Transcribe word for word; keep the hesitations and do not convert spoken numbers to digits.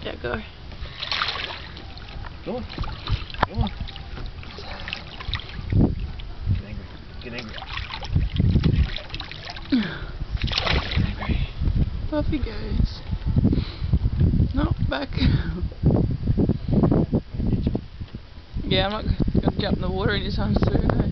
Yeah, go. Go on. Go on. Get angry. Get angry. Get angry. Off he goes. No, back. Yeah, I'm not going to jump in the water anytime soon. Eh?